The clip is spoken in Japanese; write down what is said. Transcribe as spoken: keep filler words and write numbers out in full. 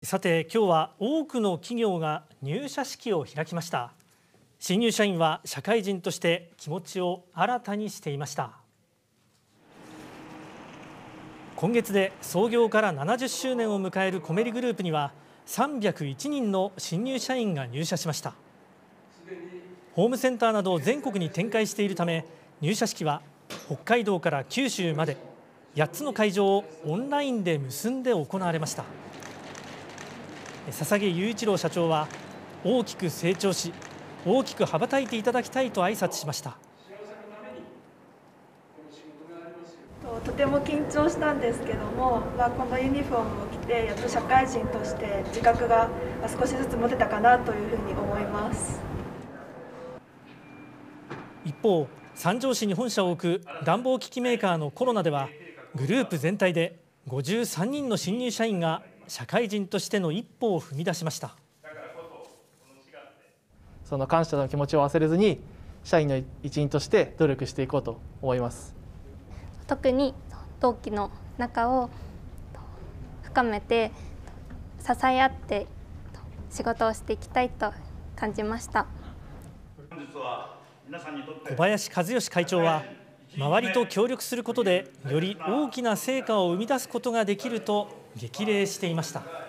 さて今日は多くの企業が入社式を開きました。新入社員は社会人として気持ちを新たにしていました。今月で創業からななじゅっしゅうねんを迎えるコメリグループにはさんびゃくいちにんの新入社員が入社しました。ホームセンターなどを全国に展開しているため、入社式は北海道から九州までやっつの会場をオンラインで結んで行われました。笹毛雄一郎社長は、大きく成長し大きく羽ばたいていただきたいと挨拶しました。 とても緊張したんですけども、まあ、このユニフォームを着てやっと社会人として自覚が少しずつ持てたかなというふうに思います。 一方、三条市に本社を置く暖房機器メーカーのコロナでは、グループ全体でごじゅうさんにんの新入社員が社会人としての一歩を踏み出しました。 その感謝の気持ちを忘れずに社員の一員として努力していこうと思います。 特に同期の仲を深めて支え合って仕事をしていきたいと感じました。 小林和義会長は、周りと協力することでより大きな成果を生み出すことができると激励していました。